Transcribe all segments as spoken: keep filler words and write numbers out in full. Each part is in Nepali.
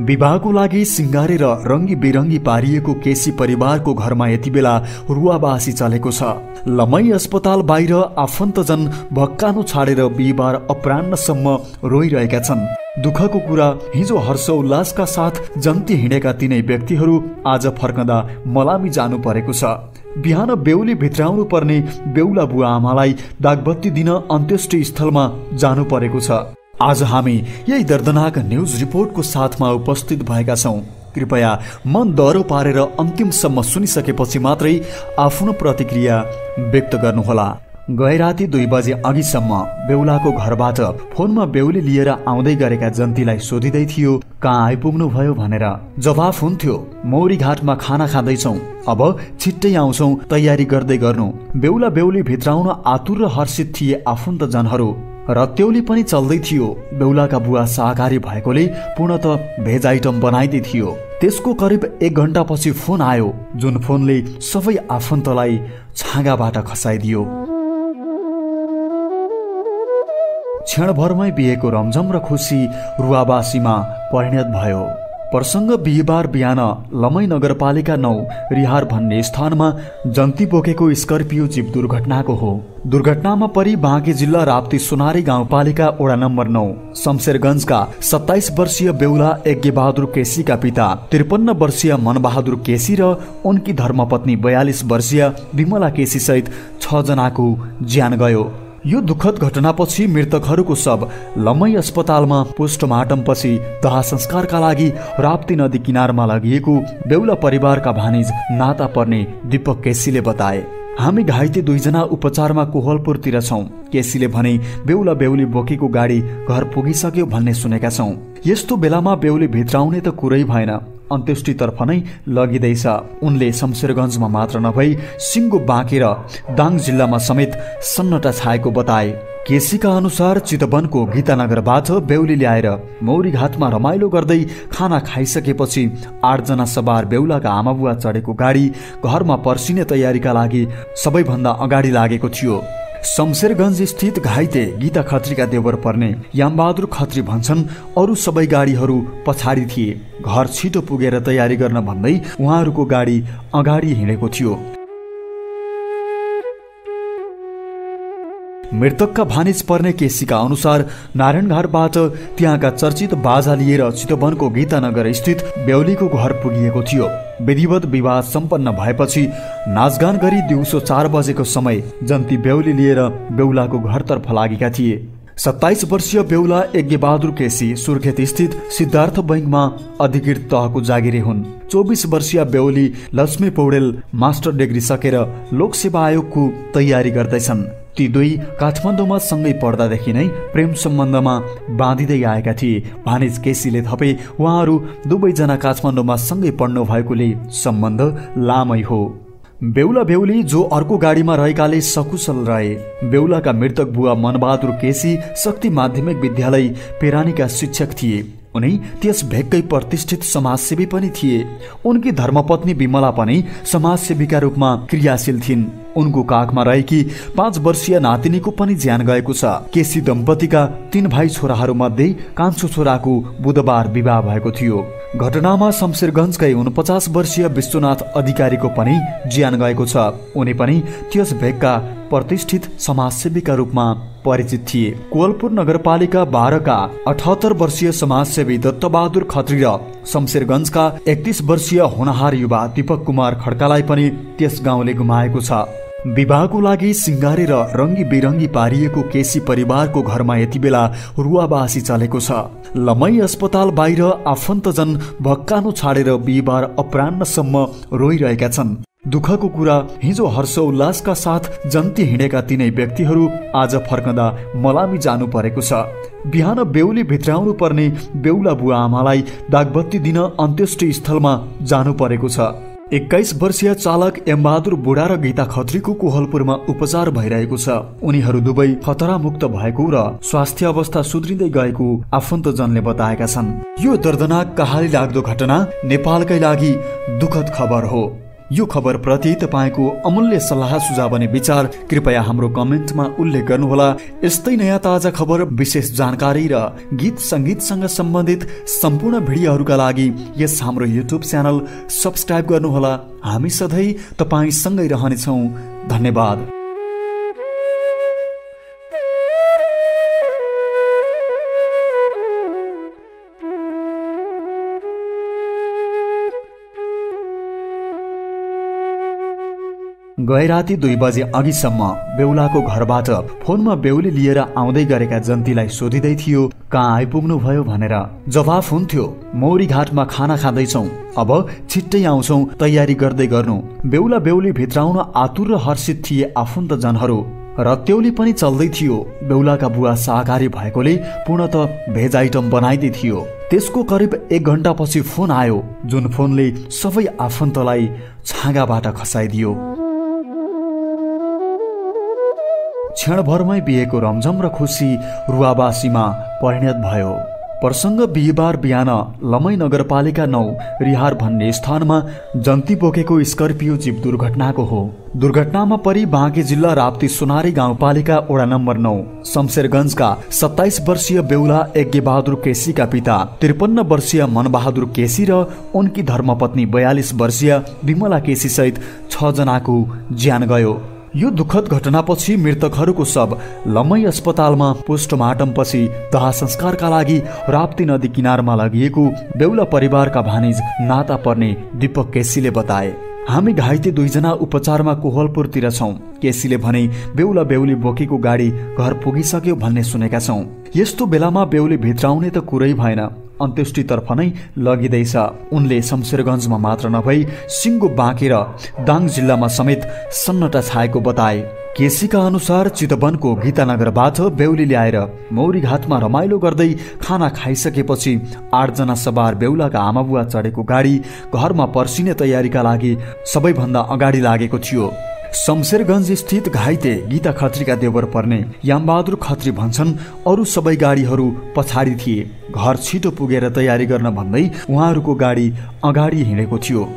विवाहको लागि सिंगारेर रंगी बिरंगी पारिएको केसी परिवारको घरमा यति बेला रुवाबासी चलेको छ। लमई अस्पताल बाहिर आफन्तजन भक्कानो छाडेर बिहिबार अपराह्नसम्म रोइरहेका छन्। दुःखको कुरा, हिजो हर्ष उल्लासका साथ जन्ती हिँडेका तीनै व्यक्तिहरू आज फर्कँदा मलामी जानु परेको छ। बिहान बेहुली भित्राउनु पर्ने बेहुला बुवा आमालाई दागबत्ती दिन अन्त्येष्टि स्थलमा जानु परेको छ। आज हामी यही दर्दनाक न्यूज रिपोर्टको साथमा उपस्थित भएका छौं। कृपया मन दह्रो पारेर अन्तिमसम्म सुनिसकेपछि मात्रै आफ्नो प्रतिक्रिया व्यक्त गर्नुहोला। गए राति दुई बजे अघिसम्म बेहुलाको घरबाट फोनमा बेहुली लिएर आउँदै गरेका जन्तीलाई सोधिँदै थियो कहाँ आइपुग्नु भयो भनेर। जवाफ हुन्थ्यो मौरी घाटमा खाना खाँदैछौं, अब छिट्टै आउँछौं, तयारी गर्दै गर्नु। बेहुला बेहुली भित्राउन आतुर र हर्षित थिए आफन्तजनहरू। रत्यौली पनि चल्दै थियो। बेहुलाका बुवा शाकाहारी भएकोले पूर्णत भेज आइटम बनाइदै थियो। त्यसको करिब एक घण्टा पछि फोन आयो, जुन फोनले सबै आफन्तलाई छाँगाबाट खसाइदियो। क्षणभरमै बिहेको रमझम र खुसी रुवाबासीमा परिणत भयो। प्रसङ्ग बिहिबार बिहान लमई नगरपालिका नौ रिहार भन्ने स्थानमा जन्ती बोकेको स्कर्पियो जीप दुर्घटनाको हो। दुर्घटनामा परि बाँके जिल्ला राप्ती सोनारी गाउँपालिका वडा नम्बर नौ शमशेरगञ्जका सत्ताइस वर्षीय बेहुला यज्ञबहादुर केसीका पिता त्रिपन्न वर्षीय मनबहादुर केसी र उनकी धर्मपत्नी बयालिस वर्षीय विमला केसी सहित छ जनाको ज्यान गयो। यो दुःखद घटनापछि मृतकहरूको शव लमई अस्पतालमा पोस्टमार्टम पछि दाह संस्कारका लागि राप्ती नदी किनारमा लगिएको बेहुला परिवारका भानिज नाता पर्ने दीपक केसीले बताए। हामी घाइते दुईजना उपचारमा कोहलपुरतिर छौं। केसीले भने बेहुला बेहुली बोकेको गाडी घर पुगिसक्यो भन्ने सुनेका छौं। यस्तो बेलामा बेहुली भित्राउने त कुरै भएन, अन्त्येष्टितर्फ नै लगिँदैछ। उनले शमशेरगञ्जमा मात्र नभई सिङ्गो बाँके र दाङ जिल्लामा समेत सन्नटा छाएको बताए। केसीका अनुसार चितवनको गीतानगरबाट बेहुली ल्याएर मौरी घाटमा रमाइलो गर्दै खाना खाइसकेपछि आठजना सवार बेहुलाका आमाबुवा चढेको गाडी घरमा पर्सिने तयारीका लागि सबैभन्दा अगाडि लागेको थियो। शमशेरगञ्ज स्थित घाइते गीता खत्रीका देवर पर्ने यामबहादुर खत्री भन्छन् अरू सबै गाडीहरू पछाडि थिए। घर छिटो पुगेर तयारी गर्न भन्दै उहाँहरूको गाडी अगाडि हिँडेको थियो। मृतकका भानिज पर्ने केसीका अनुसार नारायणघाटबाट त्यहाँका चर्चित बाजा लिएर चितवनको गीतानगर स्थित बेहुलीको घर पुगिएको थियो। विधिवत विवाह सम्पन्न भएपछि नाचगान गरी दिउँसो चार बजेको समय जन्ती बेहुली लिएर बेहुलाको घरतर्फ लागेका थिए। सत्ताइस वर्षीय बेहुला यज्ञबहादुर केसी सुर्खेत स्थित सिद्धार्थ बैंकमा अधिकृत तहको जागिरे हुन्। चौबिस वर्षीय बेहुली लक्ष्मी पौडेल मास्टर डिग्री सकेर लोकसेवा आयोगको तयारी गर्दैछन्। ती दुई काठमाडौँमा सँगै पढ्दादेखि नै प्रेम सम्बन्धमा बाँधिँदै आएका थिए। भानिज केसीले थपे उहाँहरू दुवैजना काठमाडौँमा सँगै पढ्नु भएकोले सम्बन्ध लामै हो। बेहुला बेहुली जो अर्को गाडीमा रहेकाले सकुशल रहे। बेहुलाका मृतक बुवा मनबहादुर केसी शक्ति माध्यमिक विद्यालय पेरानीका शिक्षक थिए। उनी त्यस भेगकै प्रतिष्ठित समाजसेवी पनि थिए। उनकी धर्मपत्नी विमला पनि समाजसेवीका रूपमा क्रियाशील थिइन्। उनको काखमा रहेकी पाँच वर्षीय नातिनीको पनि ज्यान गएको छ। केसी दम्पतिका तीन भाइ छोराहरू मध्ये कान्छो छोराको बुधबार विवाह भएको थियो। घटनामा शमशेरगञ्जकै उनपचास वर्षीय विश्वनाथ अधिकारीको पनि ज्यान गएको छ। उनी पनि त्यस भेगका प्रतिष्ठित समाजसेवीका रूपमा परिचित थिए। कोहलपुर नगरपालिका बाह्रका अठहत्तर वर्षीय समाजसेवी दत्तबहादुर खत्री र शमशेरगञ्जका एकतीस वर्षीय होनहार युवा दीपक कुमार खड्कालाई पनि त्यस गाउँले गुमाएको छ। विवाहको लागि सिंगारेर रंगी बिरंगी पारिएको केसी परिवारको घरमा यति बेला रुवाबासी चलेको छ। लमई अस्पताल बाहिर आफन्तजन भक्कानो छाडेर बिहिबार अपराह्नसम्म रोइरहेका छन्। दुःखको कुरा, हिजो हर्ष उल्लासका साथ जन्ती हिँडेका तीनै व्यक्तिहरू आज फर्कँदा मलामी जानु परेको छ। बिहान बेहुली भित्राउनु पर्ने बेहुला बुवा आमालाई दागबत्ती दिन अन्त्येष्टि स्थलमा जानु परेको छ। एक्काइस वर्षीय चालक एमबहादुर बुढा र गीता खत्रीको कोहलपुरमा उपचार भइरहेको छ। उनीहरू दुवै खतरामुक्त भएको र स्वास्थ्य अवस्था सुध्रिँदै गएको आफन्तजनले बताएका छन्। यो दर्दनाक कहाली लाग्दो घटना नेपालकै लागि दुःखद खबर हो। यो खबरप्रति तपाईँको अमूल्य सल्लाह सुझाव अनि विचार कृपया हाम्रो कमेन्टमा उल्लेख गर्नुहोला। यस्तै नयाँ ताजा खबर, विशेष जानकारी र गीत सङ्गीतसँग सम्बन्धित सम्पूर्ण भिडियोहरूका लागि यस हाम्रो युट्युब च्यानल सब्स्क्राइब गर्नुहोला। हामी सधैँ तपाईँसँगै रहनेछौँ। धन्यवाद। गए राति दुई बजे अघिसम्म बेहुलाको घरबाट फोनमा बेहुली लिएर आउँदै गरेका जन्तीलाई सोधिँदै थियो, कहाँ आइपुग्नु भयो भनेर। जवाफ हुन्थ्यो, मौरी घाटमा खाना खाँदैछौँ, अब छिट्टै आउँछौँ, तयारी गर्दै गर्नु। बेहुला बेहुली भित्राउन आतुर र हर्षित थिए आफन्तजनहरू। रत्यौली पनि चल्दै थियो। बेहुलाका बुवा शाकाहारी भएकोले पूर्णत भेज आइटम बनाइदै थियो। त्यसको करिब एक घण्टा पछि फोन आयो, जुन फोनले सबै आफन्तलाई छाँगाबाट खसाइदियो। क्षणभरमै बिहेको रमझम र खुसी रुवाबासीमा परिणत भयो। प्रसङ्ग बिहिबार बिहान लमै नगरपालिका नौ रिहार भन्ने स्थानमा जन्ती बोकेको स्कर्पियो जीप दुर्घटनाको हो। दुर्घटनामा परि बाँके जिल्ला राप्ती सोनारी गाउँपालिका वडा नम्बर नौ शमशेरगञ्जका सत्ताइस वर्षीय बेहुला यज्ञ बहादुर केसीका पिता त्रिपन्न वर्षीय मनबहादुर केसी र उनकी धर्मपत्नी बयालिस वर्षीय विमला केसी सहित छ जनाको ज्यान गयो। यो दुःखद घटनापछि मृतकहरूको शव लम्मै अस्पतालमा पोस्टमार्टम पछि दाह संस्कारका लागि राप्ती नदी किनारमा लगिएको बेहुला परिवारका भानिज नाता पर्ने दीपक केसीले बताए। हामी घाइते दुईजना उपचारमा कोहलपुरतिर छौँ। केसीले भने बेहुला बेहुली बोकेको गाडी घर पुगिसक्यो भन्ने सुनेका छौँ। यस्तो बेलामा बेहुली भित्राउने त कुरै भएन, अन्त्येष्टितर्फ नै लगिँदैछ। उनले शमशेरगञ्जमा मात्र नभई सिङ्गो बाँके र दाङ जिल्लामा समेत सन्नटा छाएको बताए। केसीका अनुसार चितवनको गीतानगरबाट बेहुली ल्याएर मौरी घाटमा रमाइलो गर्दै खाना खाइसकेपछि आठजना सवार बेहुलाका आमाबुवा चढेको गाडी घरमा पर्सिने तयारीका लागि सबैभन्दा अगाडि लागेको थियो। शमशेरगञ्ज स्थित घाइते गीता खत्रीका देवर पर्ने यामबहादुर खत्री भन्छन्, अरू सबै गाडीहरू पछाडि थिए। घर छिटो पुगेर तयारी गर्न भन्दै उहाँहरूको गाडी अगाडि हिँडेको थियो।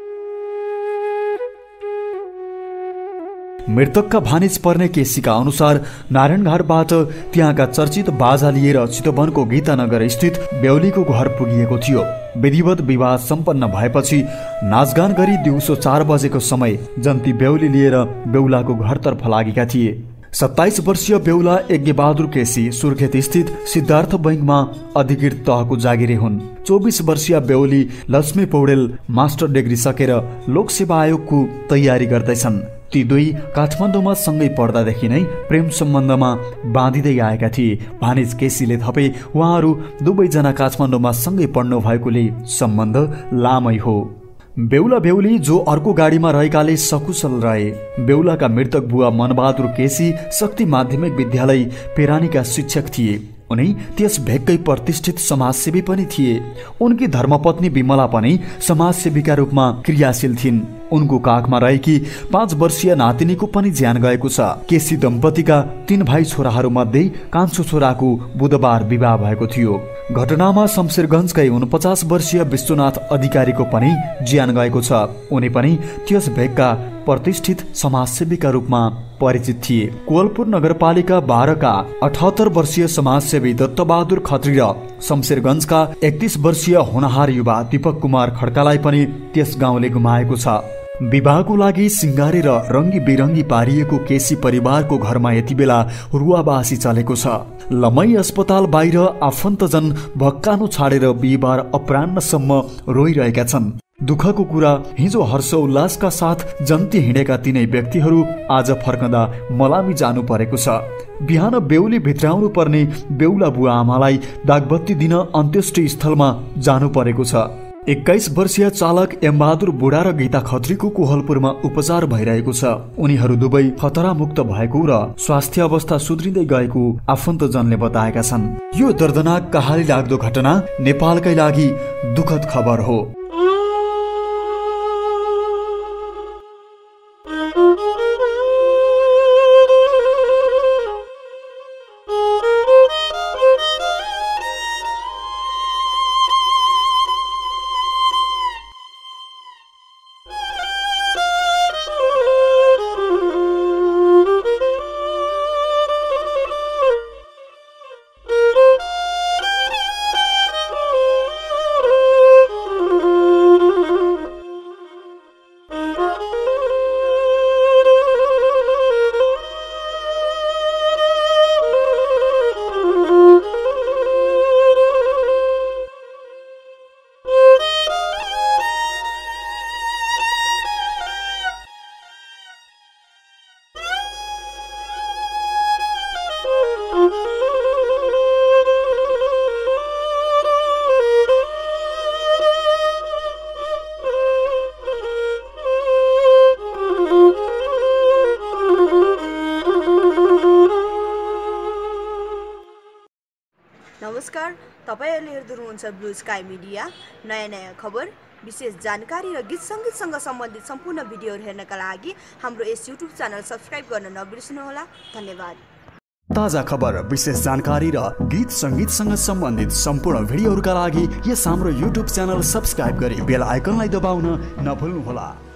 मृतकका भानिज पर्ने केसीका अनुसार नारायणघाटबाट त्यहाँका चर्चित बाजा लिएर चितवनको गीतानगर स्थित बेहुलीको घर पुगिएको थियो। विधिवत विवाह सम्पन्न भएपछि नाचगान गरी दिउँसो चार बजेको समय जन्ती बेहुली लिएर बेहुलाको घरतर्फ लागेका थिए। सत्ताइस वर्षीय बेहुला यज्ञ बहादुर केसी सुर्खेत स्थित सिद्धार्थ बैंकमा अधिकृत तहको जागिरे हुन्। चौबिस वर्षीय बेहुली लक्ष्मी पौडेल मास्टर डिग्री सकेर लोकसेवा आयोगको तयारी गर्दैछन्। ती दुई काठमाडौँमा सँगै पढ्दादेखि नै प्रेम सम्बन्धमा बाँधिँदै आएका थिए। भानिज केसीले थपे उहाँहरू दुवैजना काठमाडौँमा सँगै पढ्नु भएकोले सम्बन्ध लामै हो। बेहुला बेहुली जो अर्को गाडीमा रहेकाले सकुशल रहे। बेहुलाका मृतक बुवा मनबहादुर केसी शक्ति माध्यमिक विद्यालय पेरानीका शिक्षक थिए। उनी त्यस भेगकै प्रतिष्ठित समाजसेवी पनि थिए। उनकी धर्मपत्नी विमला पनि समाजसेवीका रूपमा क्रियाशील थिइन्। उनको काखमा रहेकी पाँच वर्षीय नातिनीको पनि ज्यान गएको छ। केसी दम्पतिका तीन भाइ छोराहरू मध्ये कान्छो छोराको बुधबार विवाह भएको थियो। घटनामा शमशेरगञ्जकै उनपचास वर्षीय विश्वनाथ अधिकारीको पनि ज्यान गएको छ। उनी पनि त्यस भेगका प्रतिष्ठित समाजसेवीका रूपमा परिचित थिए। कोवलपुर नगरपालिका बाह्रका अठहत्तर वर्षीय समाजसेवी दत्तबहादुर खत्री र शमशेरगञ्जका एकतीस वर्षीय होनहार युवा दीपक कुमार खड्कालाई पनि त्यस गाउँले गुमाएको छ। विवाहको लागि सिंगारेर रङ्गी बिरङ्गी पारिएको केसी परिवारको घरमा यति बेला रुवाबासी चलेको छ। लमै अस्पताल बाहिर आफन्तजन भक्कानो छाडेर बिहिबार अपराह्नसम्म रोइरहेका छन्। दुःखको कुरा, हिजो हर्ष उल्लासका साथ जन्ती हिँडेका तीनै व्यक्तिहरू आज फर्कँदा मलामी जानु परेको छ। बिहान बेहुली भित्राउनु पर्ने बेहुला बुवा आमालाई दागबत्ती दिन अन्त्येष्टि स्थलमा जानु परेको छ। एक्काइस वर्षीय चालक एमबहादुर बुढा र गीता खत्रीको कोहलपुरमा उपचार भइरहेको छ। उनीहरू दुवै खतरामुक्त भएको र स्वास्थ्य अवस्था सुध्रिँदै गएको आफन्तजनले बताएका छन्। यो दर्दनाक कहाली लाग्दो घटना नेपालकै लागि दुःखद खबर हो। नमस्कार, तपाईहरुले हेर्दै हुनुहुन्छ ब्लू स्काई मिडिया। नयाँ नयाँ खबर, विशेष जानकारी र गीत संगीतसँग सम्बन्धित सम्पूर्ण भिडियोहरू हेर्नका लागि हाम्रो यस युट्युब च्यानल सब्स्क्राइब गर्न नबिर्सनुहोला। धन्यवाद। ताजा खबर, विशेष जानकारी र गीत संगीतसँग सम्बन्धित सम्पूर्ण भिडियोहरूका लागि यस हाम्रो युट्युब च्यानल सब्स्क्राइब गरी बेल आइकनलाई दबाउन नभुल्नुहोला।